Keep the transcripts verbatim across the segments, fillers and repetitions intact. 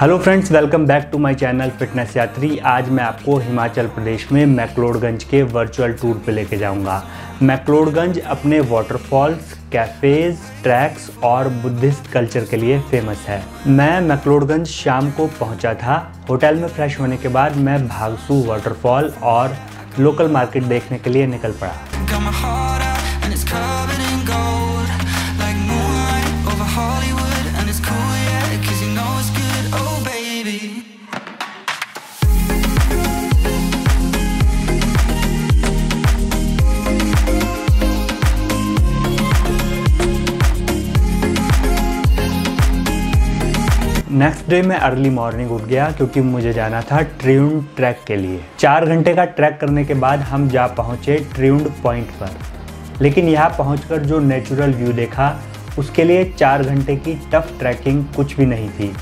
Hello friends, welcome back to my channel fitness Yatri. आज मैं आपको हिमाचल प्रदेश में मैक्लोडगंज के वर्चुअल टूर पे लेके जाऊंगा। मैक्लोडगंज अपने वाटरफॉल्स, कैफ़ेज़, ट्रैक्स और बुद्धिस्ट कल्चर के लिए फेमस है। मैं मैक्लोडगंज शाम को पहुंचा था। होटल में फ्रेश होने के बाद मैं भागसू वाटरफॉल और लोकल मार्केट देखने के लिए निकल पड़ा। नेक्स्ट डे मैं अर्ली मॉर्निंग उठ गया क्योंकि मुझे जाना था ट्रिउंड ट्रैक के लिए। चार घंटे का ट्रैक करने के बाद हम जा पहुंचे ट्रिउंड पॉइंट पर। लेकिन यहाँ पहुंचकर जो नेचुरल व्यू देखा, उसके लिए चार घंटे की टफ ट्रैकिंग कुछ भी नहीं थी।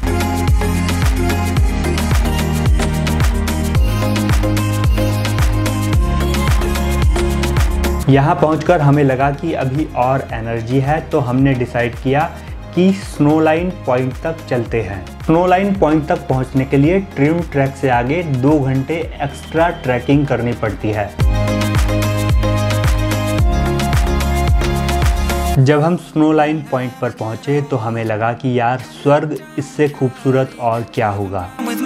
यहाँ पहुंचकर हमें लगा कि अभी और एनर्जी है, तो हमने डिसाइड किया कि स्नो लाइन पॉइंट तक चलते हैं। स्नो लाइन पॉइंट तक पहुंचने के लिए ट्रिउंड ट्रैक से आगे दो घंटे एक्स्ट्रा ट्रैकिंग करनी पड़ती है। जब हम स्नो लाइन पॉइंट पर पहुंचे तो हमें लगा कि यार स्वर्ग इससे खूबसूरत और क्या होगा।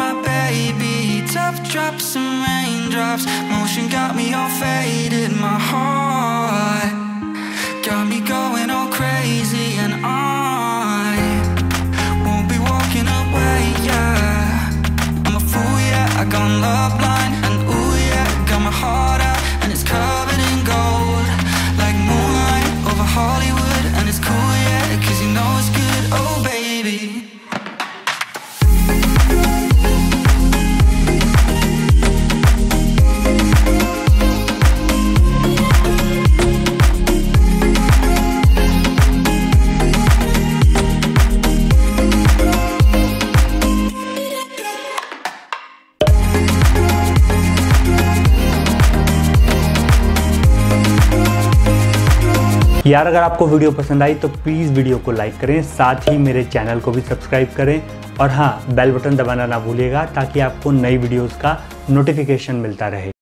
यार अगर आपको वीडियो पसंद आई तो प्लीज़ वीडियो को लाइक करें, साथ ही मेरे चैनल को भी सब्सक्राइब करें और हाँ, बेल बटन दबाना ना भूलिएगा ताकि आपको नई वीडियोस का नोटिफिकेशन मिलता रहे।